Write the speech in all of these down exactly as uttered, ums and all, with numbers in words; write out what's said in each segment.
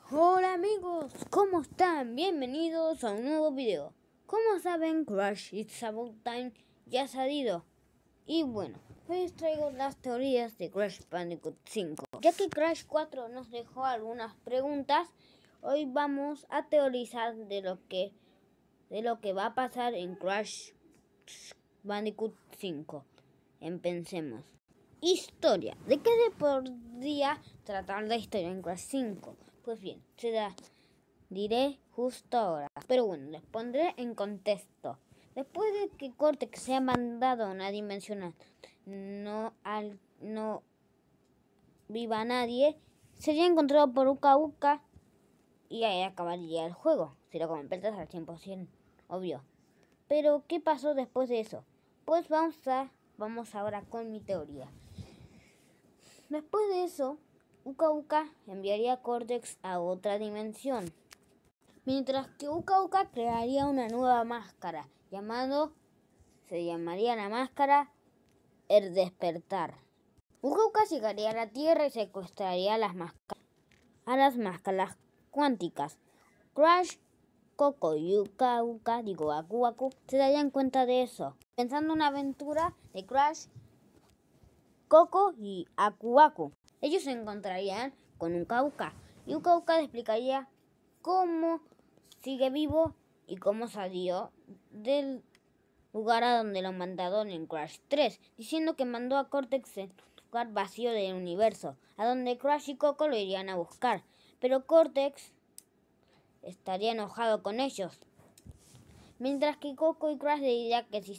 Hola amigos, ¿cómo están? Bienvenidos a un nuevo video. Como saben, Crash It's About Time ya ha salido. Y bueno, hoy os traigo las teorías de Crash Bandicoot cinco. Ya que Crash cuatro nos dejó algunas preguntas, hoy vamos a teorizar de lo que, de lo que va a pasar en Crash Bandicoot cinco. Empecemos. Historia. ¿De qué se podría tratar la historia en Crash cinco? Pues bien, se la diré justo ahora. Pero bueno, les pondré en contexto. Después de que Cortex sea mandado a una dimensión no, al, no viva nadie, sería encontrado por Uka Uka y ahí acabaría el juego. Si lo completas al cien por ciento, obvio. Pero, ¿qué pasó después de eso? Pues vamos a vamos ahora con mi teoría. Después de eso, Uka Uka enviaría a Cortex a otra dimensión, mientras que Uka Uka crearía una nueva máscara, llamado, se llamaría la máscara El Despertar. Uka Uka llegaría a la Tierra y secuestraría a las máscaras, a las máscaras cuánticas. Crash, Coco y Uka Uka, digo Aku Aku, se darían cuenta de eso, pensando una aventura de Crash, Coco y Aku Aku. Ellos se encontrarían con Uka Uka y Uka Uka les explicaría cómo sigue vivo y cómo salió del lugar a donde lo mandaron en Crash tres, diciendo que mandó a Cortex en un lugar vacío del universo, a donde Crash y Coco lo irían a buscar, pero Cortex estaría enojado con ellos, mientras que Coco y Crash le dirían que si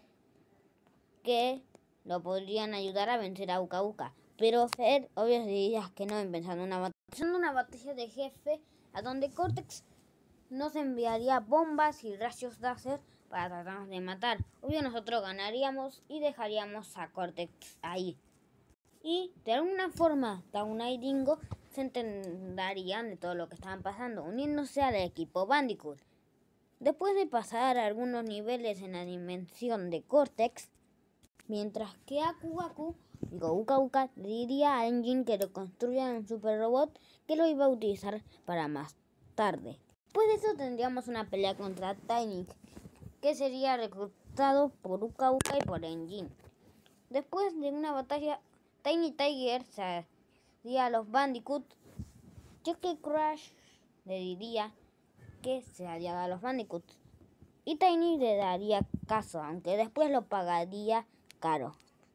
que lo podrían ayudar a vencer a Uka Uka. Pero él, obvio, diría que no, empezando una, bat una batalla de jefe a donde Cortex nos enviaría bombas y rayos láser para tratarnos de matar. Obvio, nosotros ganaríamos y dejaríamos a Cortex ahí. Y de alguna forma, Tauna y Dingo se entenderían de todo lo que estaban pasando, uniéndose al equipo Bandicoot. Después de pasar algunos niveles en la dimensión de Cortex, mientras que Aku Aku, digo Uka Uka, le diría a Engine que lo construya en un super robot que lo iba a utilizar para más tarde. Después de eso tendríamos una pelea contra Tiny, que sería reclutado por Uka Uka y por Engine. Después de una batalla, Tiny Tiger se haría a los Bandicoot, ya que Crash le diría que se haría a los Bandicoot. Y Tiny le daría caso, aunque después lo pagaría caro.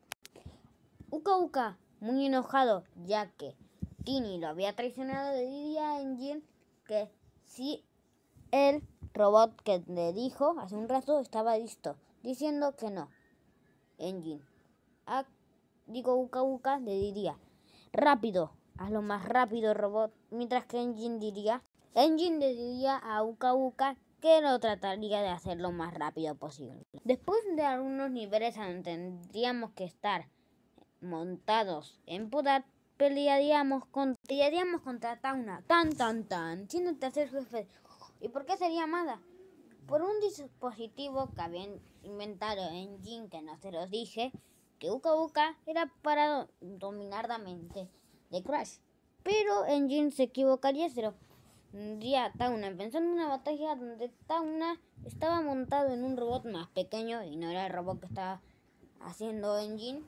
Uka Uka, muy enojado, ya que Tiny lo había traicionado, le diría a Engine que si el robot que le dijo hace un rato estaba listo, diciendo que no. Engine, a, digo Uka Uka, le diría, rápido, hazlo más rápido, robot, mientras que Engine diría, Engine le diría a Uka Uka que lo trataría de hacer lo más rápido posible. Después de algunos niveles donde tendríamos que estar montados en Podat, pelearíamos, con, pelearíamos contra Tauna, tan tan tan, siendo el tercer jefe. ¿Y por qué sería amada? Por un dispositivo que había inventado Engine, que no se los dije, que Uka Uka era para dominar la mente de Crash. Pero Engine se equivocaría, se lo diría a Tauna, pensando en una batalla donde Tauna estaba montado en un robot más pequeño y no era el robot que estaba haciendo Engine.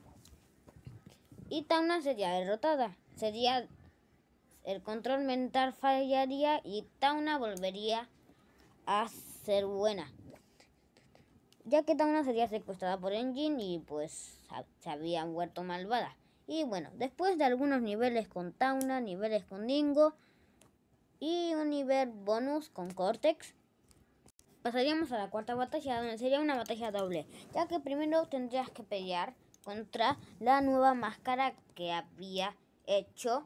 Y Tauna sería derrotada. Sería el control mental fallaría y Tauna volvería a ser buena, ya que Tauna sería secuestrada por Engine y pues se había vuelto malvada. Y bueno, después de algunos niveles con Tauna, niveles con Dingo y un nivel bonus con Cortex, pasaríamos a la cuarta batalla, donde sería una batalla doble, ya que primero tendrías que pelear contra la nueva máscara que había hecho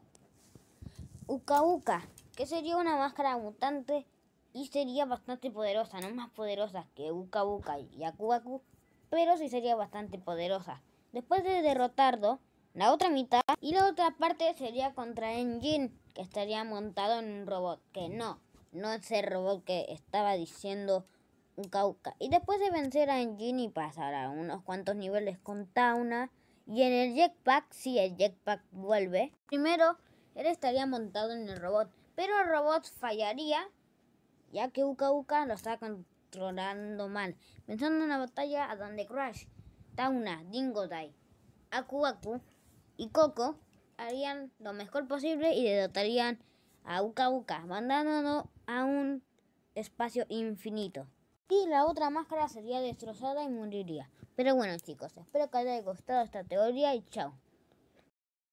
Uka Uka, que sería una máscara mutante y sería bastante poderosa, no más poderosa que Uka Uka y Aku Aku, pero sí sería bastante poderosa. Después de derrotarlo, la otra mitad y la otra parte sería contra Engine, que estaría montado en un robot, que no, no es el robot que estaba diciendo Uka Uka. Y después de vencer a Engine y pasar a unos cuantos niveles con Tauna, y en el jetpack, sí, el jetpack vuelve. Primero él estaría montado en el robot, pero el robot fallaría, ya que Uka Uka lo está controlando mal. Pensando en una batalla a donde Crash, Tauna, Dingodile, Aku Aku y Coco harían lo mejor posible y derrotarían a Uka Uka, mandándonos a un espacio infinito. Y la otra máscara sería destrozada y moriría. Pero bueno chicos, espero que les haya gustado esta teoría y chao.